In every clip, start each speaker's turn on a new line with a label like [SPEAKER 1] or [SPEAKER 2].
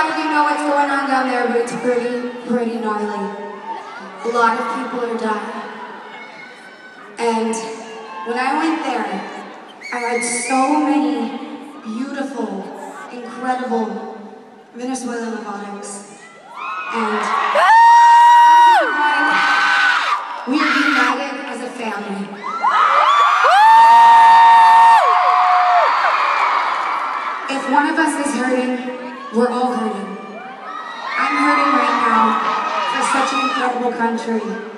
[SPEAKER 1] lot of you know what's going on down there, but it's pretty gnarly. A lot of people are dying. And when I went there, I had so many beautiful, incredible Venezuelan robotics. And we are united as a family. If one of us is hurting, we're all hurting. I'm hurting right now for such an incredible country.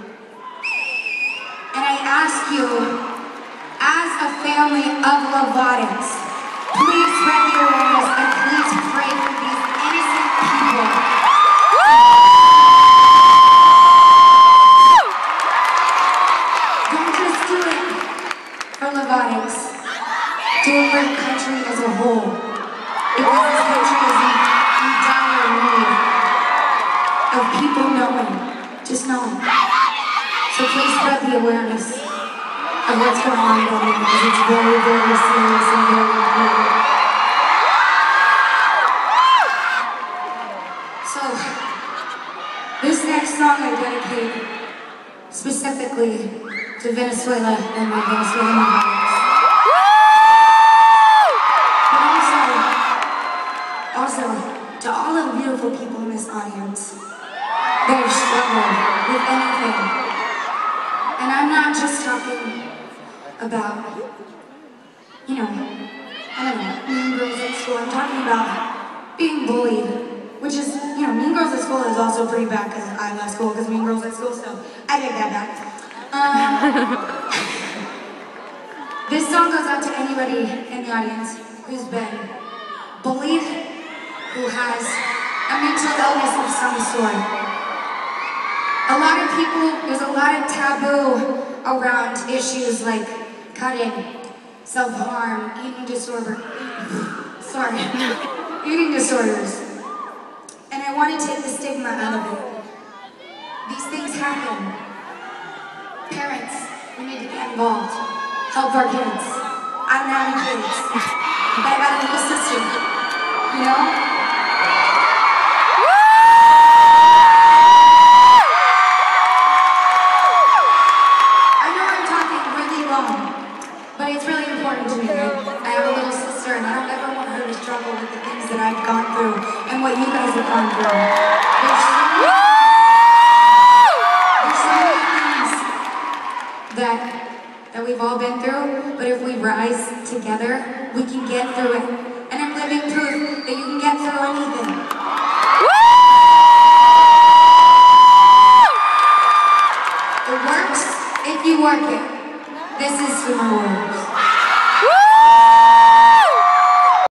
[SPEAKER 1] And I ask you, as a family of robotics, please spread the awareness and please pray for these innocent people. Don't just do it for robotics. Do it for the country as a whole. Because this country is in dire need of people knowing, just knowing. So please spread the awareness of what's going on down there, because it's very, very serious and very important. So, this next song I dedicate specifically to Venezuela and my Venezuelan friends. Also, to all of the beautiful people in this audience that have struggled with anything. And I'm not just talking about, you know, I don't know, mean girls at school. I'm talking about being bullied, which is, you know, mean girls at school is also pretty bad because I left school because mean girls at school, so I take that back. This song goes out to anybody in the audience who's been bullied, who has a mental illness of some sort. A lot of people, there's a lot of taboo around issues like cutting, self-harm, eating disorders. And I want to take the stigma out of it. These things happen. Parents, we need to get involved. Help our kids. I don't have any kids, but I got a little sister, you know? But it's really important to me. I have a little sister and I don't ever want her to struggle with the things that I've gone through and what you guys have gone through. There's so many things that we've all been through, but if we rise together, we can get through it. And I'm living proof that you can get through anything. It works if you work it. This is Super World.